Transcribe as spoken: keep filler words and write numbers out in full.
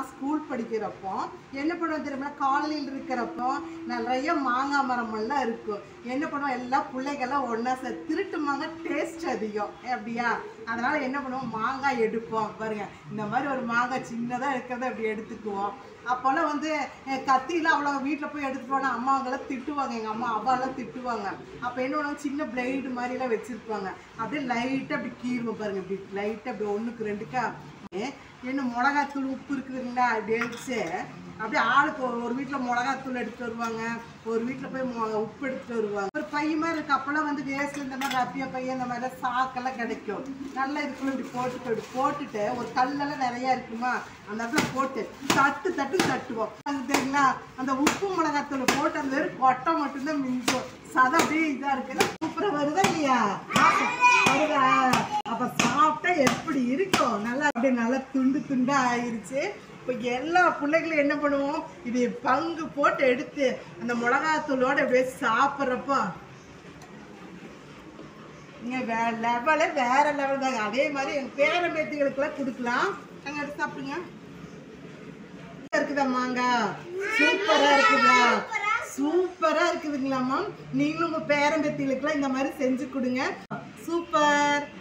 நான் ஸ்கூல் படிக்கிறப்போ என்ன பண்ணுவோம் தெரியுமா, காலையில் இருக்கிறப்போ நிறைய மாங்காய் மரம் எல்லாம் இருக்கும். என்ன பண்ணுவோம், எல்லா பிள்ளைகள்லாம் ஒன்றா சார் திருட்டு மாங்காய் டேஸ்ட் அதிகம் அப்படியா, அதனால என்ன பண்ணுவோம், மாங்காய் எடுப்போம் பாருங்க. இந்த மாதிரி ஒரு மாங்காய் சின்னதாக இருக்கிறத அப்படி எடுத்துக்குவோம். அப்போல்லாம் வந்து கத்தியில் அவ்வளோ வீட்டில் போய் எடுத்துட்டு போனால் அம்மாவங்களாம் திட்டுவாங்க, எங்கள் அம்மா அவ்வாலாம் திட்டுவாங்க. அப்போ என்ன பண்ணுவாங்க, சின்ன பிளேடு மாதிரிலாம் வச்சுருப்பாங்க. அப்படியே லைட்டாக அப்படி கீறுவோம் பாருங்கள், இப்படி லைட்டாக அப்படி ஒன்றுக்கு ரெண்டுக்கா என்ன மிளகாத்தூள் உப்பு இருக்குதுங்களா அப்படி எடுத்து அப்படியே ஆளுக்கு ஒரு வீட்டில் மிளகாத்தூள் எடுத்துகிட்டு வருவாங்க, ஒரு வீட்டில் போய் உப்பு எடுத்துகிட்டு வருவாங்க. ஒரு பைய மாதிரி இருக்குது. அப்போல்லாம் வந்து வேஸ்ட்டில் இந்த மாதிரி ரப்பிய பையன் இந்த மாதிரிலாம் சாக்கெல்லாம் கிடைக்கும். நல்லா இதுக்குள்ள இப்படி போட்டுட்டு இப்படி போட்டுட்டு ஒரு கல்லெல்லாம் நிறையா இருக்குமா அந்த இடத்துல போட்டு தட்டு தட்டு தட்டுவோம். அது தெரியுங்களா, அந்த உப்பு மிளகாத்தூள் போட்டு அந்த வெறும் கொட்டை மட்டும்தான் மிஞ்சும். சதை அப்படியே இதாக இருக்குது. சூப்பராக வருதா இல்லையா, வருதா? அப்போ சாப்பிட்டா எப்படி இருக்கும், நல்லா அப்படியே நல்லா துண்டு துண்டாக ஆயிடுச்சு. இப்போ எல்லா பிள்ளைகளும் என்ன பண்ணுவோம், இது பங்கு போட்டு எடுத்து அந்த மிளகாத்தூளோட அப்படியே சாப்பிட்றப்போ நீங்கள் வே லெவலே வேற லெவல் தாங்க. அதே மாதிரி எங்கள் பேரன் பேத்திகளுக்கெல்லாம் கொடுக்கலாம். நாங்கள் எடுத்து சாப்பிடுங்க. இருக்குதா மாங்காய், சூப்பராக இருக்குதா, சூப்பராக இருக்குதுங்களாம்மா. நீங்களும் உங்கள் பேரன் பேத்திகளுக்கெல்லாம் இந்த மாதிரி செஞ்சு கொடுங்க. சூப்பர்.